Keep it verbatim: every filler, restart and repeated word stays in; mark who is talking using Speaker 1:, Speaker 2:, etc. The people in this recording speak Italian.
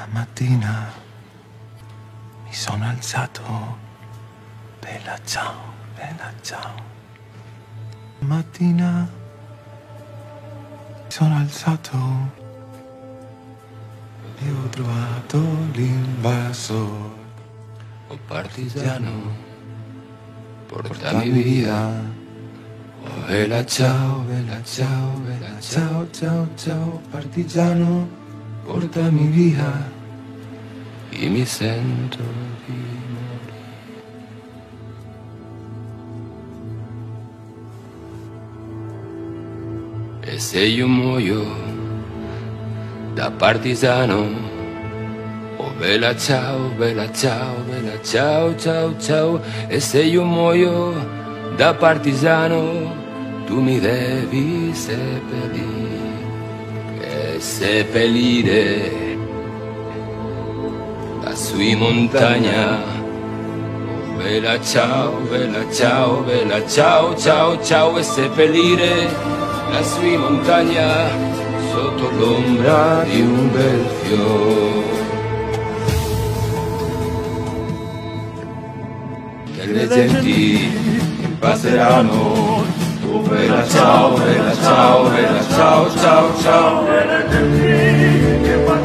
Speaker 1: Stamattina mi sono alzato, bella ciao, bella ciao. Stamattina mi sono alzato e ho trovato l'invasor.
Speaker 2: Oh partigiano,
Speaker 1: Portami via. Oh bella ciao, bella ciao, bella ciao, ciao, ciao, partigiano, portami via.
Speaker 2: io mi sento di morire. E se io muoio da partigiano, oh bella ciao, bella ciao, bella ciao, ciao, ciao. E se io muoio da partigiano, tu mi devi seppellire, e seppellire lassù in montagna. Oh bella ciao, bella ciao, bella ciao, ciao, ciao. E seppellire lassù in montagna sotto l'ombra di un bel fiore. Che le genti passeranno. Oh bella ciao, bella ciao, bella ciao, ciao, ciao.
Speaker 3: E le genti che